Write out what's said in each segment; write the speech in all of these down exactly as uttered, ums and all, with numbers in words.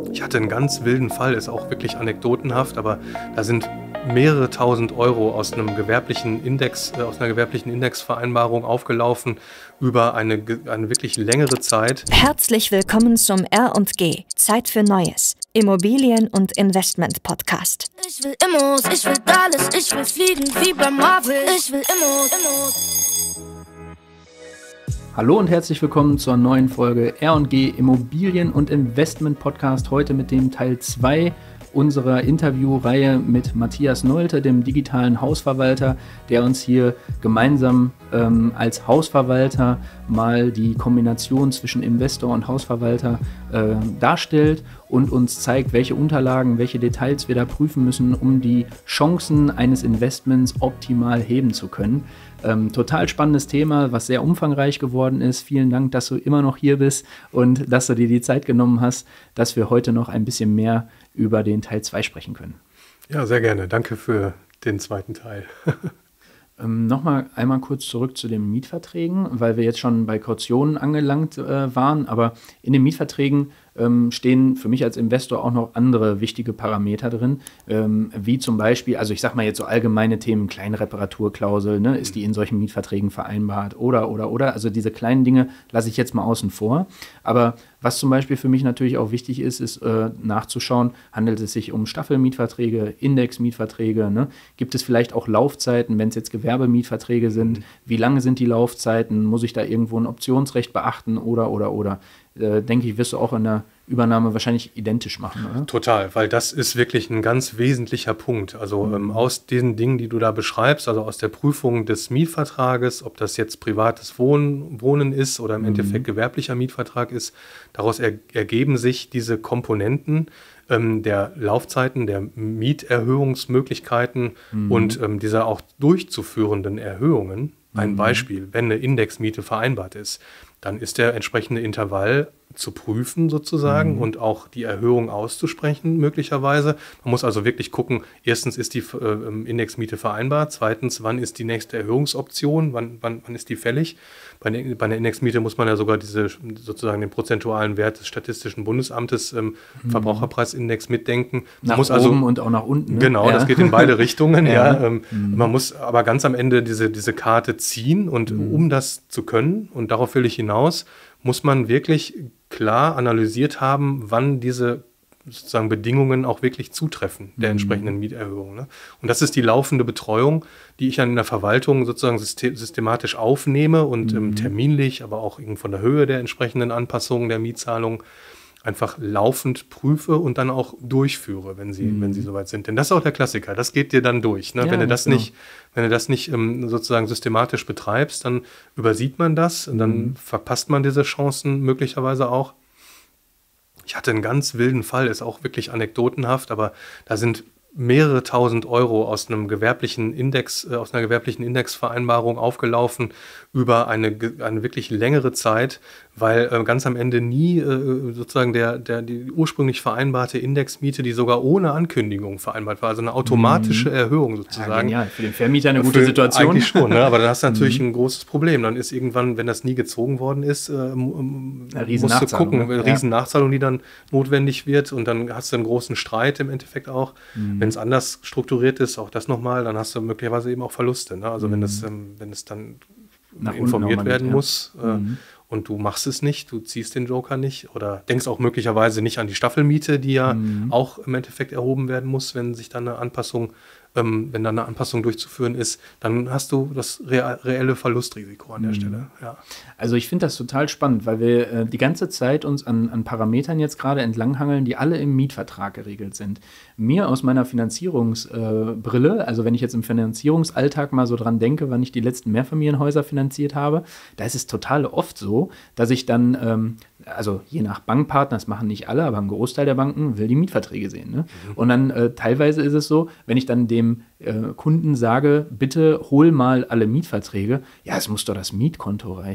Ich hatte einen ganz wilden Fall, ist auch wirklich anekdotenhaft, aber da sind mehrere tausend Euro aus einem gewerblichen Index, äh, aus einer gewerblichen Indexvereinbarung aufgelaufen über eine, ge- eine wirklich längere Zeit. Herzlich willkommen zum R und G, Zeit für Neues, Immobilien- und Investment-Podcast. Ich will Immos, ich will Dallas, ich will fliegen wie bei Marvel. Ich will Immos, Immos. Hallo und herzlich willkommen zur neuen Folge R und G Immobilien- und Investment-Podcast. Heute mit dem Teil zwei unserer Interviewreihe mit Matthias Nolte, dem digitalen Hausverwalter, der uns hier gemeinsam ähm, als Hausverwalter mal die Kombination zwischen Investor und Hausverwalter äh, darstellt und uns zeigt, welche Unterlagen, welche Details wir da prüfen müssen, um die Chancen eines Investments optimal heben zu können. Ähm, total spannendes Thema, was sehr umfangreich geworden ist. Vielen Dank, dass du immer noch hier bist und dass du dir die Zeit genommen hast, dass wir heute noch ein bisschen mehr über den Teil zwei sprechen können. Ja, sehr gerne. Danke für den zweiten Teil. Ähm, Nochmal einmal kurz zurück zu den Mietverträgen, weil wir jetzt schon bei Kautionen angelangt äh, waren, aber in den Mietverträgen ähm, stehen für mich als Investor auch noch andere wichtige Parameter drin, ähm, wie zum Beispiel, also ich sag mal jetzt so allgemeine Themen, kleine Reparaturklausel, ne, ist die in solchen Mietverträgen vereinbart oder, oder, oder, also diese kleinen Dinge lasse ich jetzt mal außen vor, aber was zum Beispiel für mich natürlich auch wichtig ist, ist äh, nachzuschauen, handelt es sich um Staffelmietverträge, Indexmietverträge, ne? Gibt es vielleicht auch Laufzeiten, wenn es jetzt Gewerbemietverträge sind, mhm. Wie lange sind die Laufzeiten, muss ich da irgendwo ein Optionsrecht beachten oder, oder, oder. Äh, denke ich, wirst du auch in der Übernahme wahrscheinlich identisch machen, oder? Total, weil das ist wirklich ein ganz wesentlicher Punkt. Also mhm. ähm, aus den Dingen, die du da beschreibst, also aus der Prüfung des Mietvertrages, ob das jetzt privates Wohnen, Wohnen ist oder im mhm. Endeffekt gewerblicher Mietvertrag ist, daraus er, ergeben sich diese Komponenten ähm, der Laufzeiten, der Mieterhöhungsmöglichkeiten mhm. und ähm, dieser auch durchzuführenden Erhöhungen. Ein mhm. Beispiel, wenn eine Indexmiete vereinbart ist, dann ist der entsprechende Intervall zu prüfen sozusagen mhm. und auch die Erhöhung auszusprechen möglicherweise. Man muss also wirklich gucken, erstens ist die äh, Indexmiete vereinbart, zweitens, wann ist die nächste Erhöhungsoption, wann, wann, wann ist die fällig. Bei, ne, bei einer Indexmiete muss man ja sogar diese sozusagen den prozentualen Wert des Statistischen Bundesamtes ähm, mhm. Verbraucherpreisindex mitdenken. Man nach muss oben also, und auch nach unten. Ne? Genau, ja. Das geht in beide Richtungen. ja. ja ähm, mhm. Man muss aber ganz am Ende diese, diese Karte ziehen und mhm. um das zu können, und darauf will ich hinaus, muss man wirklich klar analysiert haben, wann diese sozusagen Bedingungen auch wirklich zutreffen, der mhm. entsprechenden Mieterhöhung. Ne? Und das ist die laufende Betreuung, die ich dann in der Verwaltung sozusagen systematisch aufnehme und mhm. ähm, terminlich, aber auch von der Höhe der entsprechenden Anpassungen der Mietzahlung einfach laufend prüfe und dann auch durchführe, wenn sie, mhm. wenn sie soweit sind. Denn das ist auch der Klassiker, das geht dir dann durch. Ne? Ja, wenn du das genau. nicht, wenn du das nicht ähm, sozusagen systematisch betreibst, dann übersieht man das und dann mhm. verpasst man diese Chancen möglicherweise auch. Ich hatte einen ganz wilden Fall, ist auch wirklich anekdotenhaft, aber da sind mehrere tausend Euro aus einem gewerblichen Index, äh, aus einer gewerblichen Indexvereinbarung aufgelaufen über eine, eine wirklich längere Zeit, weil äh, ganz am Ende nie äh, sozusagen der, der, die ursprünglich vereinbarte Indexmiete, die sogar ohne Ankündigung vereinbart war, also eine automatische mhm. Erhöhung sozusagen. Ja, genial. Für den Vermieter eine gute Für, Situation. Eigentlich schon, ne? Aber dann hast du natürlich mhm. ein großes Problem. Dann ist irgendwann, wenn das nie gezogen worden ist, äh, musst du gucken, eine Riesennachzahlung, die dann notwendig wird, und dann hast du einen großen Streit im Endeffekt auch. Mhm. Wenn es anders strukturiert ist, auch das nochmal, dann hast du möglicherweise eben auch Verluste. Ne? Also mhm. wenn das, ähm, wenn es dann Nach informiert werden mit, muss ja. äh, mhm. und du machst es nicht, du ziehst den Joker nicht oder denkst auch möglicherweise nicht an die Staffelmiete, die ja mhm. auch im Endeffekt erhoben werden muss, wenn sich dann eine Anpassung, ähm, wenn dann eine Anpassung durchzuführen ist, dann hast du das rea- reelle Verlustrisiko an der mhm. Stelle. Ja. Also ich finde das total spannend, weil wir äh, die ganze Zeit uns an, an Parametern jetzt gerade entlanghangeln, die alle im Mietvertrag geregelt sind. Mir aus meiner Finanzierungsbrille, äh, also wenn ich jetzt im Finanzierungsalltag mal so dran denke, wann ich die letzten Mehrfamilienhäuser finanziert habe, da ist es total oft so, dass ich dann, ähm, also je nach Bankpartner, das machen nicht alle, aber ein Großteil der Banken will die Mietverträge sehen. Ne? Mhm. Und dann äh, teilweise ist es so, wenn ich dann dem äh, Kunden sage, bitte hol mal alle Mietverträge, ja, es muss doch das Mietkonto reichen.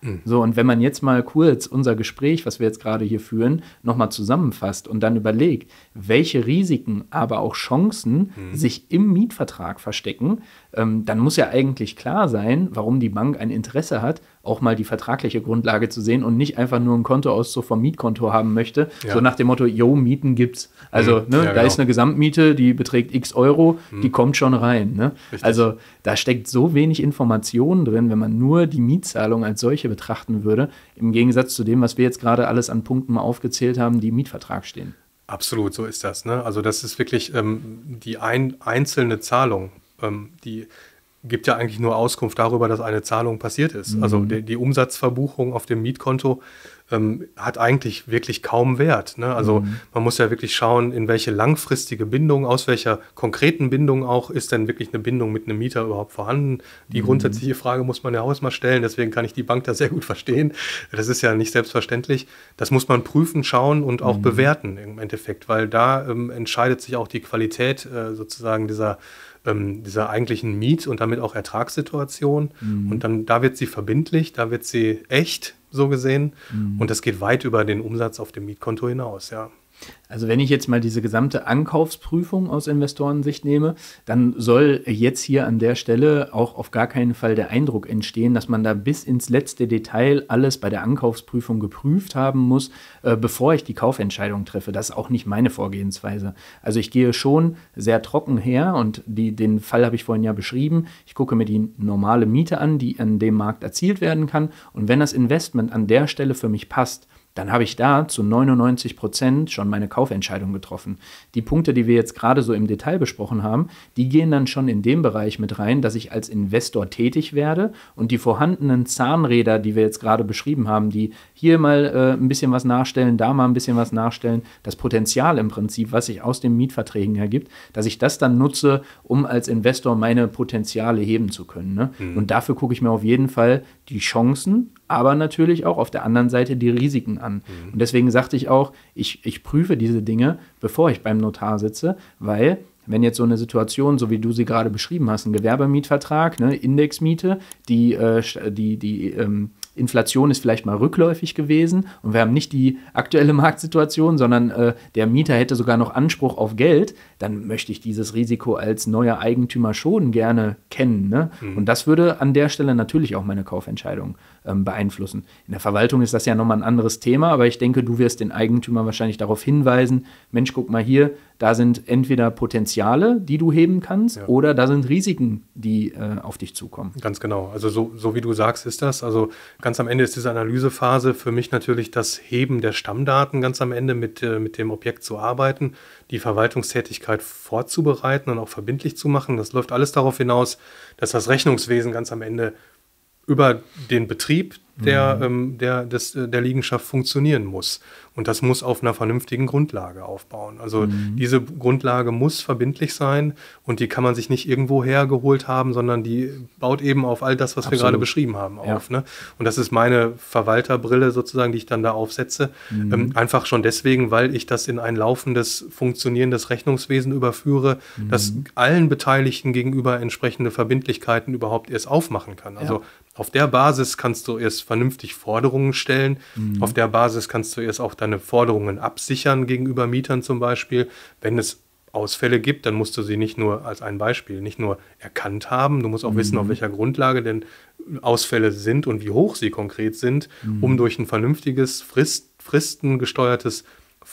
Mhm. So, und wenn man jetzt mal kurz unser Gespräch, was wir jetzt gerade hier führen, nochmal zusammenfasst und dann überlegt, welche Risiken, aber auch Chancen mhm. sich im Mietvertrag verstecken, ähm, dann muss ja eigentlich klar sein, warum die Bank ein Interesse hat, auch mal die vertragliche Grundlage zu sehen und nicht einfach nur einen Kontoauszug vom Mietkonto haben möchte, ja. so nach dem Motto, jo, Mieten gibt's. Also mhm. ne, ja, da genau. ist eine Gesamtmiete, die beträgt x Euro, mhm. die kommt schon rein. Ne? Also da steckt so wenig Information drin, wenn man nur die Mietzahlung als solche betrachten würde, im Gegensatz zu dem, was wir jetzt gerade alles an Punkten mal aufgezählt haben, die im Mietvertrag stehen. Absolut, so ist das. Ne? Also das ist wirklich ähm, die ein, einzelne Zahlung, ähm, die gibt ja eigentlich nur Auskunft darüber, dass eine Zahlung passiert ist. Mhm. Also die, die Umsatzverbuchung auf dem Mietkonto ähm, hat eigentlich wirklich kaum Wert. Ne? Also mhm. man muss ja wirklich schauen, in welche langfristige Bindung, aus welcher konkreten Bindung auch, ist denn wirklich eine Bindung mit einem Mieter überhaupt vorhanden? Die mhm. grundsätzliche Frage muss man ja auch mal stellen, deswegen kann ich die Bank da sehr gut verstehen. Das ist ja nicht selbstverständlich. Das muss man prüfen, schauen und auch mhm. bewerten im Endeffekt, weil da ähm, entscheidet sich auch die Qualität äh, sozusagen dieser Ähm, dieser eigentlichen Miet- und damit auch Ertragssituation. Mhm. Und dann, da wird sie verbindlich, da wird sie echt, so gesehen. Mhm. Und das geht weit über den Umsatz auf dem Mietkonto hinaus, ja. Also wenn ich jetzt mal diese gesamte Ankaufsprüfung aus Investorensicht nehme, dann soll jetzt hier an der Stelle auch auf gar keinen Fall der Eindruck entstehen, dass man da bis ins letzte Detail alles bei der Ankaufsprüfung geprüft haben muss, äh, bevor ich die Kaufentscheidung treffe. Das ist auch nicht meine Vorgehensweise. Also ich gehe schon sehr trocken her und die, den Fall habe ich vorhin ja beschrieben. Ich gucke mir die normale Miete an, die an dem Markt erzielt werden kann. Und wenn das Investment an der Stelle für mich passt, dann habe ich da zu neunundneunzig Prozent schon meine Kaufentscheidung getroffen. Die Punkte, die wir jetzt gerade so im Detail besprochen haben, die gehen dann schon in dem Bereich mit rein, dass ich als Investor tätig werde und die vorhandenen Zahnräder, die wir jetzt gerade beschrieben haben, die hier mal äh, ein bisschen was nachstellen, da mal ein bisschen was nachstellen, das Potenzial im Prinzip, was sich aus den Mietverträgen ergibt, dass ich das dann nutze, um als Investor meine Potenziale heben zu können. Ne? Mhm. Und dafür gucke ich mir auf jeden Fall die Chancen, aber natürlich auch auf der anderen Seite die Risiken an. Mhm. Und deswegen sagte ich auch, ich, ich prüfe diese Dinge, bevor ich beim Notar sitze, weil wenn jetzt so eine Situation, so wie du sie gerade beschrieben hast, ein Gewerbemietvertrag, ne, Indexmiete, die, äh, die, die ähm, Inflation ist vielleicht mal rückläufig gewesen und wir haben nicht die aktuelle Marktsituation, sondern äh, der Mieter hätte sogar noch Anspruch auf Geld, dann möchte ich dieses Risiko als neuer Eigentümer schon gerne kennen. Ne? Mhm. Und das würde an der Stelle natürlich auch meine Kaufentscheidung ähm, beeinflussen. In der Verwaltung ist das ja nochmal ein anderes Thema, aber ich denke, du wirst den Eigentümer wahrscheinlich darauf hinweisen, Mensch, guck mal hier, da sind entweder Potenziale, die du heben kannst, ja. oder da sind Risiken, die äh, auf dich zukommen. Ganz genau. Also so, so wie du sagst, ist das. Also ganz am Ende ist diese Analysephase für mich natürlich das Heben der Stammdaten, ganz am Ende mit, äh, mit dem Objekt zu arbeiten, die Verwaltungstätigkeit vorzubereiten und auch verbindlich zu machen. Das läuft alles darauf hinaus, dass das Rechnungswesen ganz am Ende über den Betrieb der, mhm. ähm, der, des, der Liegenschaft funktionieren muss. Und das muss auf einer vernünftigen Grundlage aufbauen. Also mhm. diese Grundlage muss verbindlich sein und die kann man sich nicht irgendwo hergeholt haben, sondern die baut eben auf all das, was Absolut. wir gerade beschrieben haben, auf. Ja. Ne? Und das ist meine Verwalterbrille sozusagen, die ich dann da aufsetze. Mhm. Ähm, einfach schon deswegen, weil ich das in ein laufendes, funktionierendes Rechnungswesen überführe, mhm. das allen Beteiligten gegenüber entsprechende Verbindlichkeiten überhaupt erst aufmachen kann. Also ja. auf der Basis kannst du erst vernünftig Forderungen stellen. Mhm. Auf der Basis kannst du erst auch deine Forderungen absichern gegenüber Mietern zum Beispiel. Wenn es Ausfälle gibt, dann musst du sie nicht nur als ein Beispiel, nicht nur erkannt haben, du musst auch mhm. wissen, auf welcher Grundlage denn Ausfälle sind und wie hoch sie konkret sind, mhm. um durch ein vernünftiges, Frist, fristengesteuertes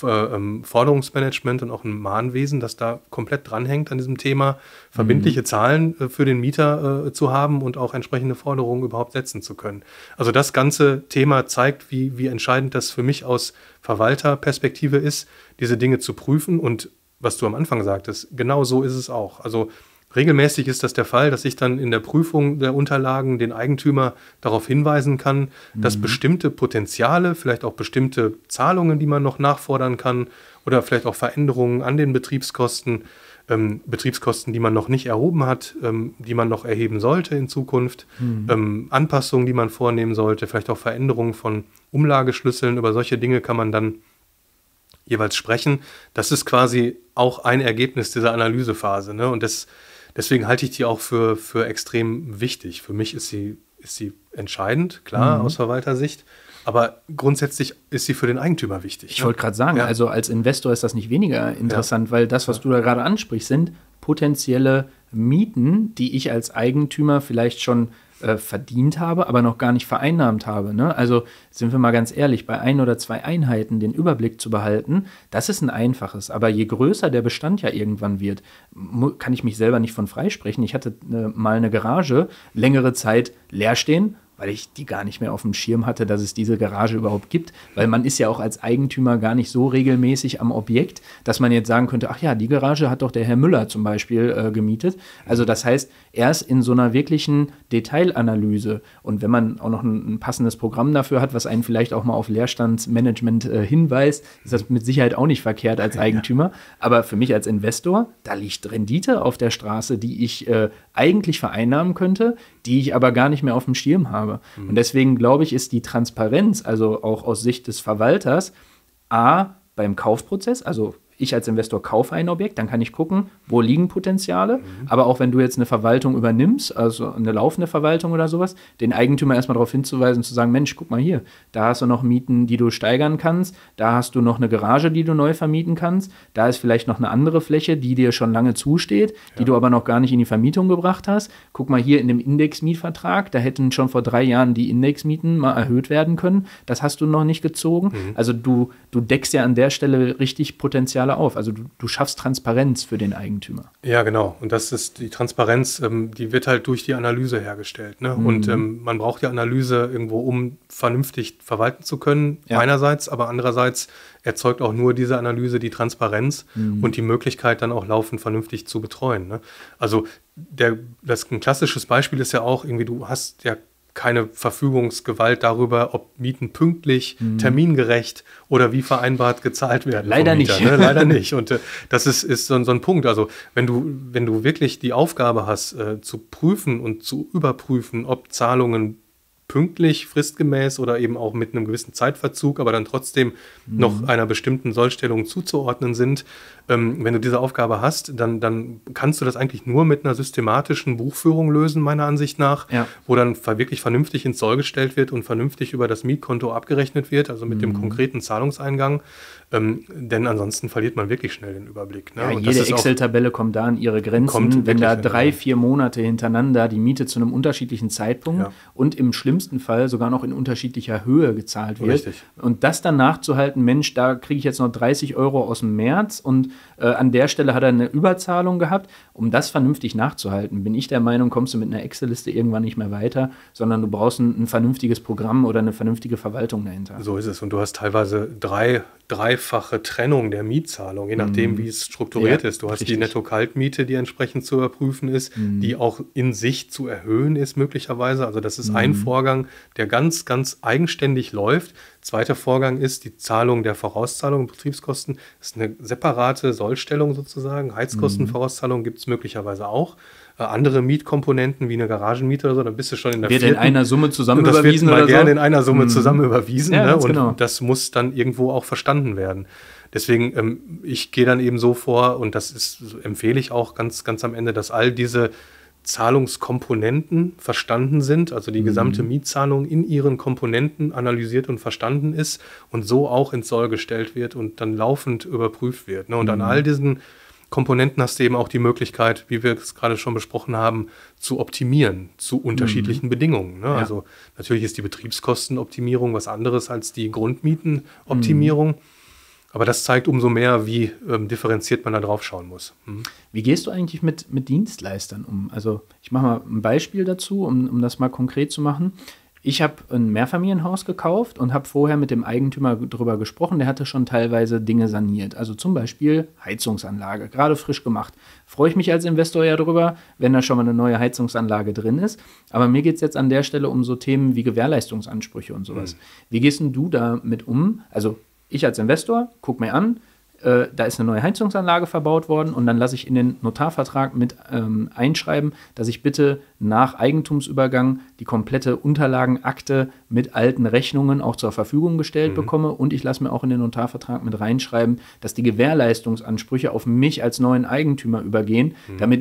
äh, Forderungsmanagement und auch ein Mahnwesen, das da komplett dranhängt an diesem Thema, verbindliche mhm. Zahlen äh, für den Mieter äh, zu haben und auch entsprechende Forderungen überhaupt setzen zu können. Also das ganze Thema zeigt, wie, wie entscheidend das für mich aus Verwalterperspektive ist, diese Dinge zu prüfen. Und was du am Anfang sagtest, genau so ist es auch. Also regelmäßig ist das der Fall, dass ich dann in der Prüfung der Unterlagen den Eigentümer darauf hinweisen kann, mhm. dass bestimmte Potenziale, vielleicht auch bestimmte Zahlungen, die man noch nachfordern kann oder vielleicht auch Veränderungen an den Betriebskosten, ähm, Betriebskosten, die man noch nicht erhoben hat, ähm, die man noch erheben sollte in Zukunft, mhm. ähm, Anpassungen, die man vornehmen sollte, vielleicht auch Veränderungen von Umlageschlüsseln, über solche Dinge kann man dann jeweils sprechen. Das ist quasi auch ein Ergebnis dieser Analysephase, ne? Und das Deswegen halte ich die auch für, für extrem wichtig. Für mich ist sie ist sie entscheidend, klar, mhm. aus Verwaltersicht. Aber grundsätzlich ist sie für den Eigentümer wichtig. Ich ne? wollte gerade sagen, ja. also als Investor ist das nicht weniger interessant, ja. weil das, was ja. du da gerade ansprichst, sind potenzielle Mieten, die ich als Eigentümer vielleicht schon äh, verdient habe, aber noch gar nicht vereinnahmt habe. Ne? Also sind wir mal ganz ehrlich, bei ein oder zwei Einheiten den Überblick zu behalten, das ist ein einfaches. Aber je größer der Bestand ja irgendwann wird, kann ich mich selber nicht von freisprechen. Ich hatte äh, mal eine Garage längere Zeit leer stehen, weil ich die gar nicht mehr auf dem Schirm hatte, dass es diese Garage überhaupt gibt. Weil man ist ja auch als Eigentümer gar nicht so regelmäßig am Objekt, dass man jetzt sagen könnte, ach ja, die Garage hat doch der Herr Müller zum Beispiel äh, gemietet. Also das heißt, erst in so einer wirklichen Detailanalyse und wenn man auch noch ein, ein passendes Programm dafür hat, was einen vielleicht auch mal auf Leerstandsmanagement äh, hinweist, ist das mit Sicherheit auch nicht verkehrt als Eigentümer. Aber für mich als Investor, da liegt Rendite auf der Straße, die ich äh, eigentlich vereinnahmen könnte, die ich aber gar nicht mehr auf dem Schirm habe. Und deswegen glaube ich, ist die Transparenz, also auch aus Sicht des Verwalters, A, beim Kaufprozess, also ich als Investor kaufe ein Objekt, dann kann ich gucken, wo liegen Potenziale. Mhm. Aber auch wenn du jetzt eine Verwaltung übernimmst, also eine laufende Verwaltung oder sowas, den Eigentümer erstmal darauf hinzuweisen, zu sagen, Mensch, guck mal hier, da hast du noch Mieten, die du steigern kannst, da hast du noch eine Garage, die du neu vermieten kannst, da ist vielleicht noch eine andere Fläche, die dir schon lange zusteht, ja. die du aber noch gar nicht in die Vermietung gebracht hast. Guck mal hier in dem Indexmietvertrag, da hätten schon vor drei Jahren die Indexmieten mal erhöht werden können. Das hast du noch nicht gezogen. Mhm. Also du, du deckst ja an der Stelle richtig Potenziale auf. Also du, du schaffst Transparenz für den Eigentümer. Ja, genau. Und das ist die Transparenz, ähm, die wird halt durch die Analyse hergestellt. Ne? Mhm. Und ähm, man braucht die Analyse irgendwo, um vernünftig verwalten zu können, ja. einerseits, aber andererseits erzeugt auch nur diese Analyse die Transparenz mhm. und die Möglichkeit, dann auch laufend vernünftig zu betreuen. Ne? Also der, das, ein klassisches Beispiel ist ja auch irgendwie, du hast ja keine Verfügungsgewalt darüber, ob Mieten pünktlich, mhm. termingerecht oder wie vereinbart gezahlt werden. Leider Mieter, nicht. Ne? Leider nicht. Und äh, das ist, ist so, so ein Punkt. Also wenn du, wenn du wirklich die Aufgabe hast, äh, zu prüfen und zu überprüfen, ob Zahlungen pünktlich, fristgemäß oder eben auch mit einem gewissen Zeitverzug, aber dann trotzdem mhm. noch einer bestimmten Sollstellung zuzuordnen sind. Ähm, wenn du diese Aufgabe hast, dann, dann kannst du das eigentlich nur mit einer systematischen Buchführung lösen, meiner Ansicht nach, ja. wo dann wirklich vernünftig ins Soll gestellt wird und vernünftig über das Mietkonto abgerechnet wird, also mit mhm. dem konkreten Zahlungseingang. Ähm, denn ansonsten verliert man wirklich schnell den Überblick. Ne? Ja, und jede Excel-Tabelle kommt da an ihre Grenzen, wenn da drei, vier Monate hintereinander die Miete zu einem unterschiedlichen Zeitpunkt ja. und im schlimmsten Fall sogar noch in unterschiedlicher Höhe gezahlt wird. Richtig. Und das dann nachzuhalten, Mensch, da kriege ich jetzt noch dreißig Euro aus dem März und äh, an der Stelle hat er eine Überzahlung gehabt. Um das vernünftig nachzuhalten, bin ich der Meinung, kommst du mit einer Excel-Liste irgendwann nicht mehr weiter, sondern du brauchst ein, ein vernünftiges Programm oder eine vernünftige Verwaltung dahinter. So ist es. Und du hast teilweise drei dreifache Trennung der Mietzahlung, je nachdem, mm. wie es strukturiert ja, ist. Du hast richtig. Die Netto-Kaltmiete, die entsprechend zu überprüfen ist, mm. die auch in sich zu erhöhen ist möglicherweise. Also das ist mm. ein Vorgang, der ganz, ganz eigenständig läuft. Zweiter Vorgang ist die Zahlung der Vorauszahlung und Betriebskosten. Das ist eine separate Sollstellung sozusagen. Heizkostenvorauszahlung gibt es möglicherweise auch. Äh, andere Mietkomponenten wie eine Garagenmiete oder so, dann bist du schon in der wird vierten. in einer Summe zusammen das überwiesen wird mal oder gerne so? in einer Summe mhm. zusammen überwiesen. Ja, ne? Und genau. das muss dann irgendwo auch verstanden werden. Deswegen, ähm, ich gehe dann eben so vor, und das ist, empfehle ich auch ganz, ganz am Ende, dass all diese Zahlungskomponenten verstanden sind, also die mhm. gesamte Mietzahlung in ihren Komponenten analysiert und verstanden ist und so auch ins Soll gestellt wird und dann laufend überprüft wird. Ne? Und mhm. an all diesen Komponenten hast du eben auch die Möglichkeit, wie wir es gerade schon besprochen haben, zu optimieren zu unterschiedlichen mhm. Bedingungen. Ne? Ja. Also natürlich ist die Betriebskostenoptimierung was anderes als die Grundmietenoptimierung. Mhm. Aber das zeigt umso mehr, wie ähm, differenziert man da drauf schauen muss. Mhm. Wie gehst du eigentlich mit, mit Dienstleistern um? Also ich mache mal ein Beispiel dazu, um, um das mal konkret zu machen. Ich habe ein Mehrfamilienhaus gekauft und habe vorher mit dem Eigentümer darüber gesprochen. Der hatte schon teilweise Dinge saniert. Also zum Beispiel Heizungsanlage, gerade frisch gemacht. Freue ich mich als Investor ja drüber, wenn da schon mal eine neue Heizungsanlage drin ist. Aber mir geht es jetzt an der Stelle um so Themen wie Gewährleistungsansprüche und sowas. Mhm. Wie gehst denn du damit um? Also ich als Investor, guck mir an, äh, da ist eine neue Heizungsanlage verbaut worden und dann lasse ich in den Notarvertrag mit ähm, einschreiben, dass ich bitte nach Eigentumsübergang die komplette Unterlagenakte mit alten Rechnungen auch zur Verfügung gestellt mhm. bekomme und ich lasse mir auch in den Notarvertrag mit reinschreiben, dass die Gewährleistungsansprüche auf mich als neuen Eigentümer übergehen, mhm. damit nicht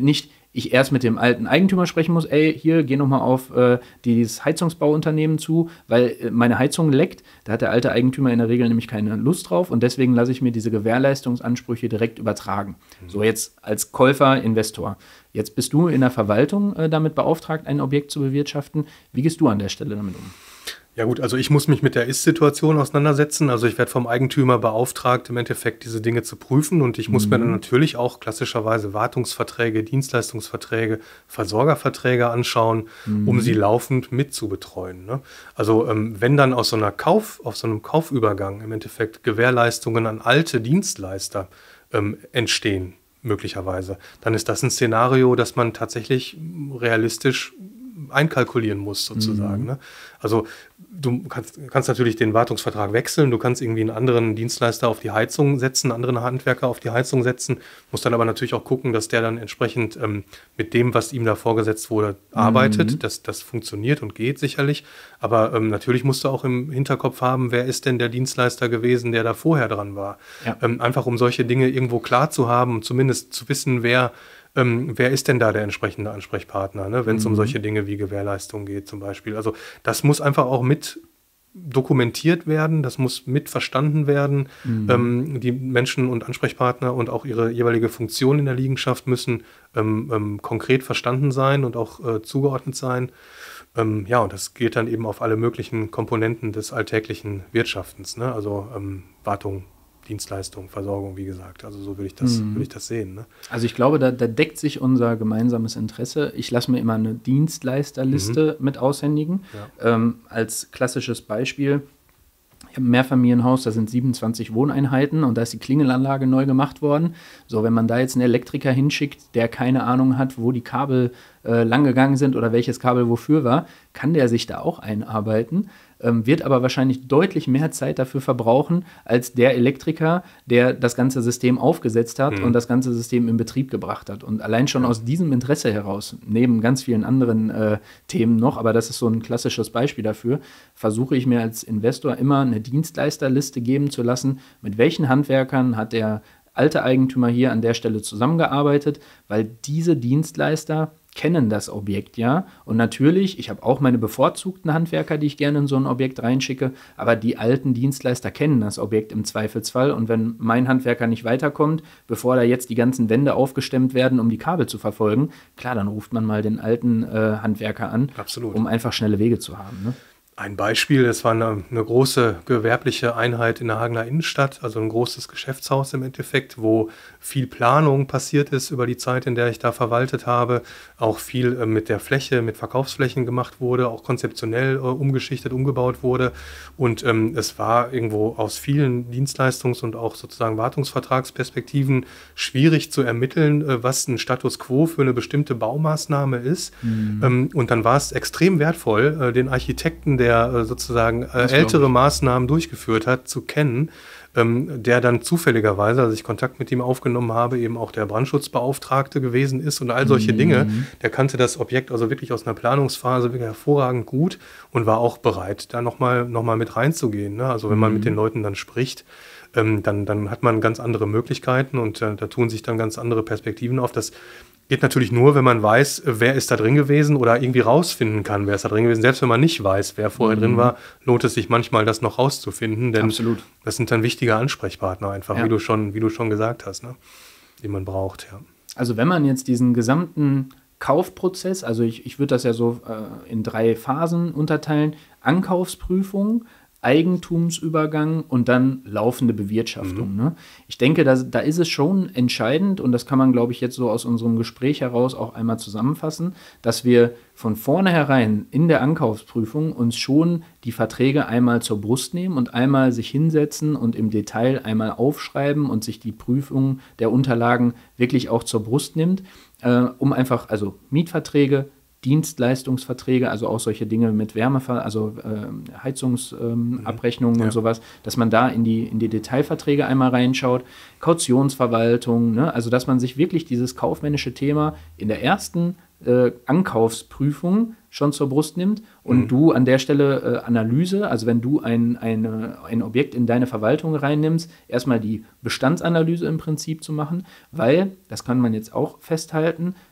ich erst mit dem alten Eigentümer sprechen muss, ey, hier, geh nochmal auf äh, dieses Heizungsbauunternehmen zu, weil äh, meine Heizung leckt. Da hat der alte Eigentümer in der Regel nämlich keine Lust drauf und deswegen lasse ich mir diese Gewährleistungsansprüche direkt übertragen. Mhm. So jetzt als Käufer, Investor. Jetzt bist du in der Verwaltung äh, damit beauftragt, ein Objekt zu bewirtschaften. Wie gehst du an der Stelle damit um? Ja gut, also ich muss mich mit der Ist-Situation auseinandersetzen. Also ich werde vom Eigentümer beauftragt, im Endeffekt diese Dinge zu prüfen. Und ich muss mhm. mir dann natürlich auch klassischerweise Wartungsverträge, Dienstleistungsverträge, Versorgerverträge anschauen, mhm. um sie laufend mit zu betreuen. Ne? Also ähm, wenn dann aus so einer Kauf, auf so einem Kaufübergang im Endeffekt Gewährleistungen an alte Dienstleister ähm, entstehen, möglicherweise, dann ist das ein Szenario, das man tatsächlich realistisch einkalkulieren muss, sozusagen. Mhm. Ne? Also du kannst, kannst natürlich den Wartungsvertrag wechseln, du kannst irgendwie einen anderen Dienstleister auf die Heizung setzen, einen anderen Handwerker auf die Heizung setzen, musst dann aber natürlich auch gucken, dass der dann entsprechend ähm, mit dem, was ihm da vorgesetzt wurde, arbeitet. Mhm. Das, das funktioniert und geht sicherlich, aber ähm, natürlich musst du auch im Hinterkopf haben, wer ist denn der Dienstleister gewesen, der da vorher dran war. Ja. Ähm, einfach um solche Dinge irgendwo klar zu haben, zumindest zu wissen, wer Ähm, wer ist denn da der entsprechende Ansprechpartner, ne, wenn es mhm. um solche Dinge wie Gewährleistung geht zum Beispiel. Also das muss einfach auch mit dokumentiert werden, das muss mit verstanden werden. Mhm. Ähm, die Menschen und Ansprechpartner und auch ihre jeweilige Funktion in der Liegenschaft müssen ähm, ähm, konkret verstanden sein und auch äh, zugeordnet sein. Ähm, ja, und das geht dann eben auf alle möglichen Komponenten des alltäglichen Wirtschaftens, ne? Also ähm, Wartung, Dienstleistung, Versorgung, wie gesagt. Also so würde ich das, mhm. würde ich das sehen. Ne? Also ich glaube, da, da deckt sich unser gemeinsames Interesse. Ich lasse mir immer eine Dienstleisterliste mhm. mit aushändigen. Ja. Ähm, als klassisches Beispiel, ich habe ein Mehrfamilienhaus, da sind siebenundzwanzig Wohneinheiten und da ist die Klingelanlage neu gemacht worden. So, wenn man da jetzt einen Elektriker hinschickt, der keine Ahnung hat, wo die Kabel äh, langgegangen sind oder welches Kabel wofür war, kann der sich da auch einarbeiten. Ähm, wird aber wahrscheinlich deutlich mehr Zeit dafür verbrauchen, als der Elektriker, der das ganze System aufgesetzt hat mhm. und das ganze System in Betrieb gebracht hat. Und allein schon ja. aus diesem Interesse heraus, neben ganz vielen anderen äh, Themen noch, aber das ist so ein klassisches Beispiel dafür, versuche ich mir als Investor immer eine Dienstleisterliste geben zu lassen, mit welchen Handwerkern hat der alte Eigentümer hier an der Stelle zusammengearbeitet, weil diese Dienstleister kennen das Objekt, ja. Und natürlich, ich habe auch meine bevorzugten Handwerker, die ich gerne in so ein Objekt reinschicke, aber die alten Dienstleister kennen das Objekt im Zweifelsfall. Und wenn mein Handwerker nicht weiterkommt, bevor da jetzt die ganzen Wände aufgestemmt werden, um die Kabel zu verfolgen, klar, dann ruft man mal den alten äh, Handwerker an, Absolut. um einfach schnelle Wege zu haben, ne? Ein Beispiel, es war eine, eine große gewerbliche Einheit in der Hagener Innenstadt, also ein großes Geschäftshaus im Endeffekt, wo viel Planung passiert ist über die Zeit, in der ich da verwaltet habe, auch viel äh, mit der Fläche, mit Verkaufsflächen gemacht wurde, auch konzeptionell äh, umgeschichtet, umgebaut wurde und ähm, es war irgendwo aus vielen Dienstleistungs- und auch sozusagen Wartungsvertragsperspektiven schwierig zu ermitteln, äh, was ein Status quo für eine bestimmte Baumaßnahme ist. Mhm. Ähm, und dann war es extrem wertvoll, äh, den Architekten, der der sozusagen äh, ältere Maßnahmen durchgeführt hat, zu kennen, ähm, der dann zufälligerweise, als ich Kontakt mit ihm aufgenommen habe, eben auch der Brandschutzbeauftragte gewesen ist und all solche mhm. Dinge. Der kannte das Objekt also wirklich aus einer Planungsphase wirklich hervorragend gut und war auch bereit, da nochmal noch mal mit reinzugehen. Ne? Also wenn mhm. man mit den Leuten dann spricht, ähm, dann, dann hat man ganz andere Möglichkeiten und äh, da tun sich dann ganz andere Perspektiven auf. Das geht natürlich nur, wenn man weiß, wer ist da drin gewesen oder irgendwie rausfinden kann, wer ist da drin gewesen. Selbst wenn man nicht weiß, wer vorher mhm. drin war, lohnt es sich manchmal, das noch rauszufinden, denn Absolut. Das sind dann wichtige Ansprechpartner einfach, ja. wie du schon, wie du schon gesagt hast, ne? Die man braucht. Ja. Also wenn man jetzt diesen gesamten Kaufprozess, also ich, ich würde das ja so äh, in drei Phasen unterteilen, Ankaufsprüfung, Eigentumsübergang und dann laufende Bewirtschaftung. Mhm. Ne? Ich denke, da, da ist es schon entscheidend, und das kann man, glaube ich, jetzt so aus unserem Gespräch heraus auch einmal zusammenfassen, dass wir von vornherein in der Ankaufsprüfung uns schon die Verträge einmal zur Brust nehmen und einmal sich hinsetzen und im Detail einmal aufschreiben und sich die Prüfung der Unterlagen wirklich auch zur Brust nimmt, äh, um einfach, also Mietverträge, Dienstleistungsverträge, also auch solche Dinge mit Wärme, also äh, Heizungsabrechnungen ähm, mhm. und ja. sowas, dass man da in die, in die Detailverträge einmal reinschaut, Kautionsverwaltung, ne? Also dass man sich wirklich dieses kaufmännische Thema in der ersten äh, Ankaufsprüfung schon zur Brust nimmt und mhm. du an der Stelle äh, Analyse, also wenn du ein, eine, ein Objekt in deine Verwaltung reinnimmst, erstmal die Bestandsanalyse im Prinzip zu machen, weil, das kann man jetzt auch festhalten,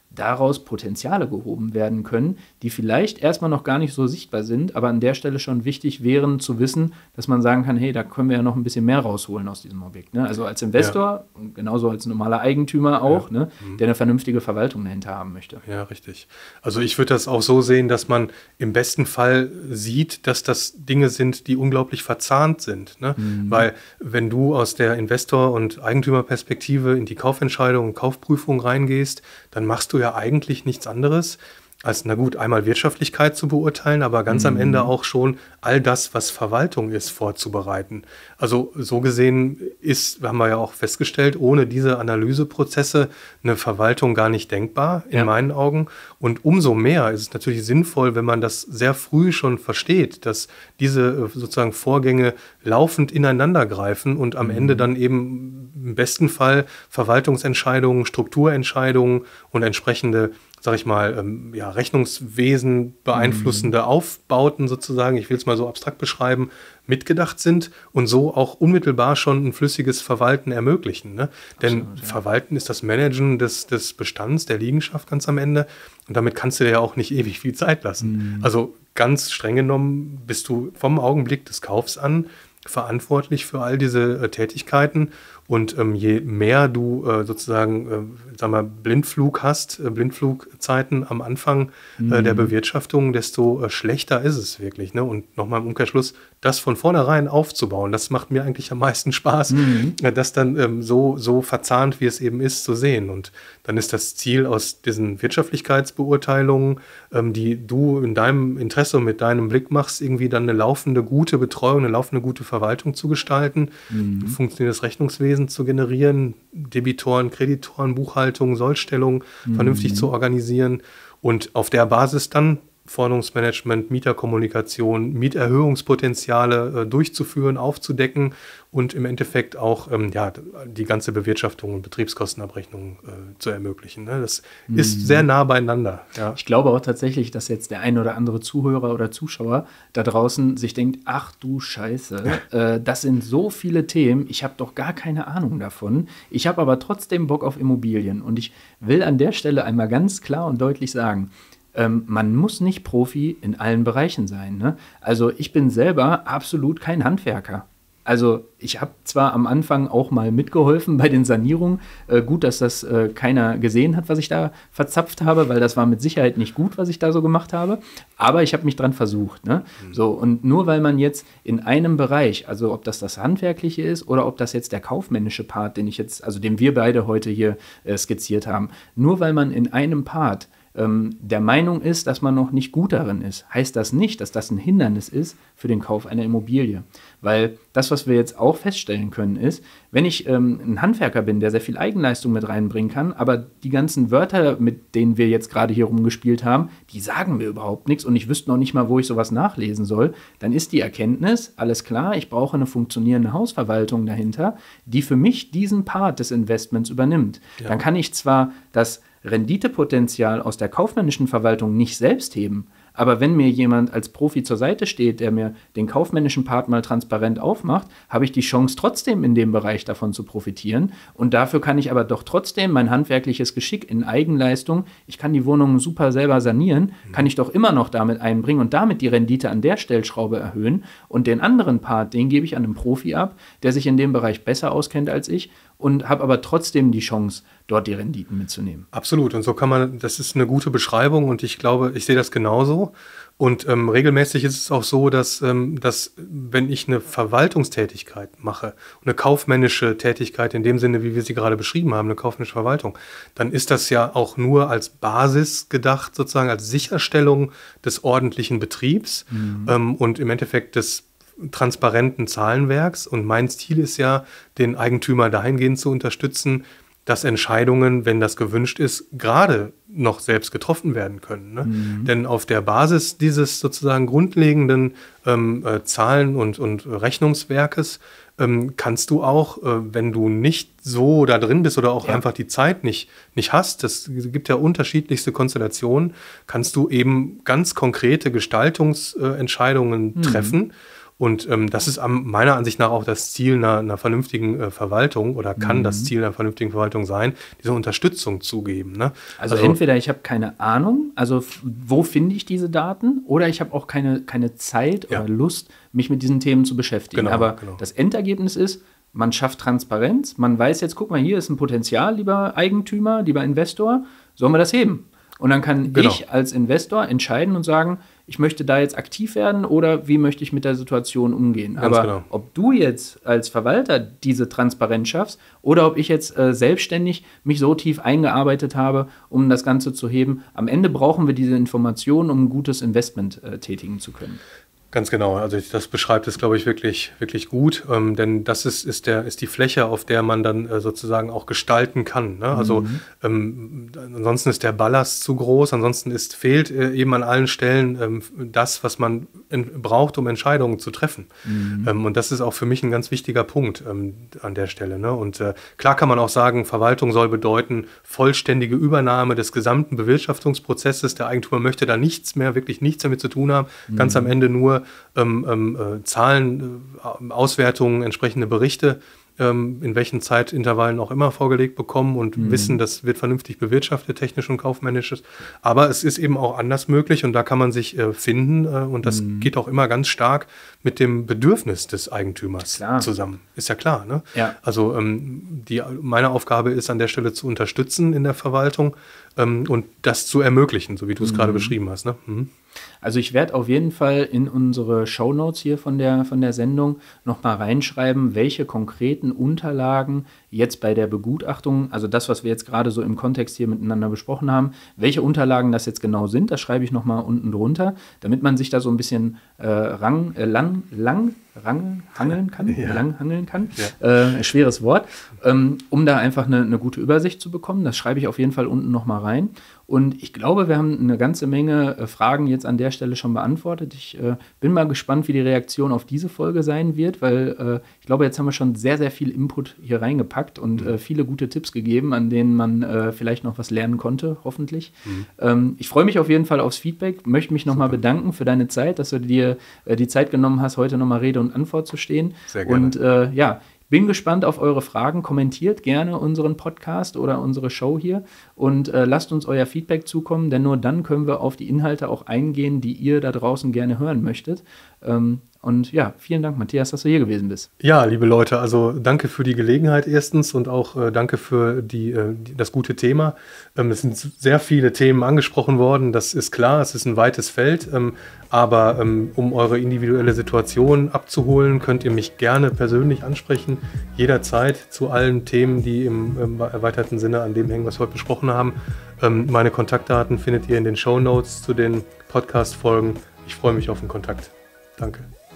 daraus Potenziale gehoben werden können, die vielleicht erstmal noch gar nicht so sichtbar sind, aber an der Stelle schon wichtig wären zu wissen, dass man sagen kann, hey, da können wir ja noch ein bisschen mehr rausholen aus diesem Objekt. Ne? Also als Investor ja. und genauso als normaler Eigentümer auch, ja. ne? mhm. der eine vernünftige Verwaltung dahinter haben möchte. Ja, richtig. Also ich würde das auch so sehen, dass man im besten Fall sieht, dass das Dinge sind, die unglaublich verzahnt sind. Ne? Mhm. Weil wenn du aus der Investor- und Eigentümerperspektive in die Kaufentscheidung und Kaufprüfung reingehst, dann machst du ja eigentlich nichts anderes, als, na gut, einmal Wirtschaftlichkeit zu beurteilen, aber ganz mhm. am Ende auch schon all das, was Verwaltung ist, vorzubereiten. Also so gesehen ist, haben wir ja auch festgestellt, ohne diese Analyseprozesse eine Verwaltung gar nicht denkbar, in ja. meinen Augen. Und umso mehr ist es natürlich sinnvoll, wenn man das sehr früh schon versteht, dass diese sozusagen Vorgänge laufend ineinander greifen und am mhm. Ende dann eben im besten Fall Verwaltungsentscheidungen, Strukturentscheidungen und entsprechende, sag ich mal, ähm, ja, Rechnungswesen beeinflussende mhm. Aufbauten sozusagen, ich will es mal so abstrakt beschreiben, mitgedacht sind und so auch unmittelbar schon ein flüssiges Verwalten ermöglichen. Ne? Denn Absolut, ja. Verwalten ist das Managen des, des Bestands, der Liegenschaft ganz am Ende und damit kannst du dir ja auch nicht ewig viel Zeit lassen. Mhm. Also ganz streng genommen bist du vom Augenblick des Kaufs an verantwortlich für all diese äh, Tätigkeiten. Und ähm, je mehr du äh, sozusagen, äh, sag mal, Blindflug hast, äh, Blindflugzeiten am Anfang mhm. äh, der Bewirtschaftung, desto äh, schlechter ist es wirklich. Ne? Und nochmal im Umkehrschluss, das von vornherein aufzubauen, das macht mir eigentlich am meisten Spaß, mhm. äh, das dann ähm, so, so verzahnt, wie es eben ist, zu sehen. Und dann ist das Ziel aus diesen Wirtschaftlichkeitsbeurteilungen, ähm, die du in deinem Interesse und mit deinem Blick machst, irgendwie dann eine laufende, gute Betreuung, eine laufende, gute Verwaltung zu gestalten, mhm. funktionierendes Rechnungswesen zu generieren, Debitoren, Kreditoren, Buchhaltung, Sollstellung mhm. vernünftig zu organisieren und auf der Basis dann Forderungsmanagement, Mieterkommunikation, Mieterhöhungspotenziale äh, durchzuführen, aufzudecken und im Endeffekt auch ähm, ja, die ganze Bewirtschaftung und Betriebskostenabrechnung äh, zu ermöglichen. Ne? Das mhm. ist sehr nah beieinander. Ja. Ich glaube auch tatsächlich, dass jetzt der ein oder andere Zuhörer oder Zuschauer da draußen sich denkt, ach du Scheiße, äh, das sind so viele Themen, ich habe doch gar keine Ahnung davon. Ich habe aber trotzdem Bock auf Immobilien und ich will an der Stelle einmal ganz klar und deutlich sagen, Ähm, man muss nicht Profi in allen Bereichen sein. Ne? Also ich bin selber absolut kein Handwerker. Also ich habe zwar am Anfang auch mal mitgeholfen bei den Sanierungen. Äh, gut, dass das äh, keiner gesehen hat, was ich da verzapft habe, weil das war mit Sicherheit nicht gut, was ich da so gemacht habe. Aber ich habe mich dran versucht. Ne? Mhm. So, und nur weil man jetzt in einem Bereich, also ob das das Handwerkliche ist oder ob das jetzt der kaufmännische Part, den ich jetzt, also den wir beide heute hier äh, skizziert haben, nur weil man in einem Part der Meinung ist, dass man noch nicht gut darin ist, heißt das nicht, dass das ein Hindernis ist für den Kauf einer Immobilie. Weil das, was wir jetzt auch feststellen können, ist, wenn ich ähm, ein Handwerker bin, der sehr viel Eigenleistung mit reinbringen kann, aber die ganzen Wörter, mit denen wir jetzt gerade hier rumgespielt haben, die sagen mir überhaupt nichts und ich wüsste noch nicht mal, wo ich sowas nachlesen soll, dann ist die Erkenntnis, alles klar, ich brauche eine funktionierende Hausverwaltung dahinter, die für mich diesen Part des Investments übernimmt. Ja. Dann kann ich zwar das Renditepotenzial aus der kaufmännischen Verwaltung nicht selbst heben, aber wenn mir jemand als Profi zur Seite steht, der mir den kaufmännischen Part mal transparent aufmacht, habe ich die Chance trotzdem in dem Bereich davon zu profitieren und dafür kann ich aber doch trotzdem mein handwerkliches Geschick in Eigenleistung, ich kann die Wohnungen super selber sanieren, mhm. kann ich doch immer noch damit einbringen und damit die Rendite an der Stellschraube erhöhen und den anderen Part, den gebe ich an einen Profi ab, der sich in dem Bereich besser auskennt als ich und habe aber trotzdem die Chance, dort die Renditen mitzunehmen. Absolut. Und so kann man, das ist eine gute Beschreibung und ich glaube, ich sehe das genauso. Und ähm, regelmäßig ist es auch so, dass, ähm, dass wenn ich eine Verwaltungstätigkeit mache, eine kaufmännische Tätigkeit in dem Sinne, wie wir sie gerade beschrieben haben, eine kaufmännische Verwaltung, dann ist das ja auch nur als Basis gedacht, sozusagen als Sicherstellung des ordentlichen Betriebs mhm. ähm, und im Endeffekt des transparenten Zahlenwerks. Und mein Ziel ist ja, den Eigentümer dahingehend zu unterstützen, dass Entscheidungen, wenn das gewünscht ist, gerade noch selbst getroffen werden können. Ne? Mhm. Denn auf der Basis dieses sozusagen grundlegenden ähm, äh, Zahlen- und, und Rechnungswerkes ähm, kannst du auch, äh, wenn du nicht so da drin bist oder auch ja. einfach die Zeit nicht, nicht hast, es gibt ja unterschiedlichste Konstellationen, kannst du eben ganz konkrete Gestaltungsentscheidungen äh, mhm. treffen. Und ähm, das ist am, meiner Ansicht nach auch das Ziel einer, einer vernünftigen äh, Verwaltung oder kann mhm. das Ziel einer vernünftigen Verwaltung sein, diese Unterstützung zu geben. Ne? Also, also entweder ich habe keine Ahnung, also wo finde ich diese Daten, oder ich habe auch keine, keine Zeit ja. oder Lust, mich mit diesen Themen zu beschäftigen. Genau, Aber genau. das Endergebnis ist, man schafft Transparenz, man weiß jetzt, guck mal, hier ist ein Potenzial, lieber Eigentümer, lieber Investor, sollen wir das heben? Und dann kann genau. ich als Investor entscheiden und sagen, ich möchte da jetzt aktiv werden oder wie möchte ich mit der Situation umgehen. Ganz Aber genau. ob du jetzt als Verwalter diese Transparenz schaffst oder ob ich jetzt äh, selbstständig mich so tief eingearbeitet habe, um das Ganze zu heben, am Ende brauchen wir diese Informationen, um ein gutes Investment äh, tätigen zu können. Ganz genau, also das beschreibt es, glaube ich, wirklich, wirklich gut, ähm, denn das ist, ist, der, ist die Fläche, auf der man dann äh, sozusagen auch gestalten kann. Ne? Also mhm. ähm, ansonsten ist der Ballast zu groß, ansonsten ist, fehlt äh, eben an allen Stellen ähm, das, was man in, braucht, um Entscheidungen zu treffen. Mhm. Ähm, und das ist auch für mich ein ganz wichtiger Punkt ähm, an der Stelle. Ne? Und äh, klar kann man auch sagen, Verwaltung soll bedeuten vollständige Übernahme des gesamten Bewirtschaftungsprozesses. Der Eigentümer möchte da nichts mehr, wirklich nichts damit zu tun haben, mhm. ganz am Ende nur Ähm, ähm, äh, Zahlen, äh, Auswertungen, entsprechende Berichte, ähm, in welchen Zeitintervallen auch immer vorgelegt bekommen und mhm. wissen, das wird vernünftig bewirtschaftet, technisch und kaufmännisch. Aber es ist eben auch anders möglich und da kann man sich äh, finden äh, und das mhm. geht auch immer ganz stark mit dem Bedürfnis des Eigentümers klar. zusammen. Ist ja klar, ne? Ja. Also ähm, die, meine Aufgabe ist an der Stelle zu unterstützen in der Verwaltung ähm, und das zu ermöglichen, so wie du es mhm. gerade beschrieben hast, ne? Mhm. Also ich werde auf jeden Fall in unsere Shownotes hier von der, von der Sendung nochmal reinschreiben, welche konkreten Unterlagen jetzt bei der Begutachtung, also das, was wir jetzt gerade so im Kontext hier miteinander besprochen haben, welche Unterlagen das jetzt genau sind, das schreibe ich nochmal unten drunter, damit man sich da so ein bisschen äh, rang, äh, lang, lang, rang, hangeln kann, ja. lang hangeln kann, ja. äh, schweres Wort, ähm, um da einfach eine, eine gute Übersicht zu bekommen. Das schreibe ich auf jeden Fall unten nochmal rein. Und ich glaube, wir haben eine ganze Menge äh, Fragen jetzt an der Stelle schon beantwortet. Ich äh, bin mal gespannt, wie die Reaktion auf diese Folge sein wird, weil äh, ich glaube, jetzt haben wir schon sehr, sehr viel Input hier reingepackt und äh, viele gute Tipps gegeben, an denen man äh, vielleicht noch was lernen konnte, hoffentlich. Mhm. Ähm, ich freue mich auf jeden Fall aufs Feedback, möchte mich nochmal bedanken für deine Zeit, dass du dir äh, die Zeit genommen hast, heute nochmal Rede und Antwort zu stehen. Sehr gerne. Und äh, ja, bin gespannt auf eure Fragen. Kommentiert gerne unseren Podcast oder unsere Show hier und äh, lasst uns euer Feedback zukommen, denn nur dann können wir auf die Inhalte auch eingehen, die ihr da draußen gerne hören möchtet. Ähm, und ja, vielen Dank, Matthias, dass du hier gewesen bist. Ja, liebe Leute, also danke für die Gelegenheit erstens und auch äh, danke für die, äh, die, das gute Thema. Ähm, es sind sehr viele Themen angesprochen worden, das ist klar, es ist ein weites Feld, ähm, aber ähm, um eure individuelle Situation abzuholen, könnt ihr mich gerne persönlich ansprechen, jederzeit zu allen Themen, die im, im erweiterten Sinne an dem hängen, was wir heute besprochen haben. Ähm, meine Kontaktdaten findet ihr in den Shownotes zu den Podcast-Folgen. Ich freue mich auf den Kontakt. Danke.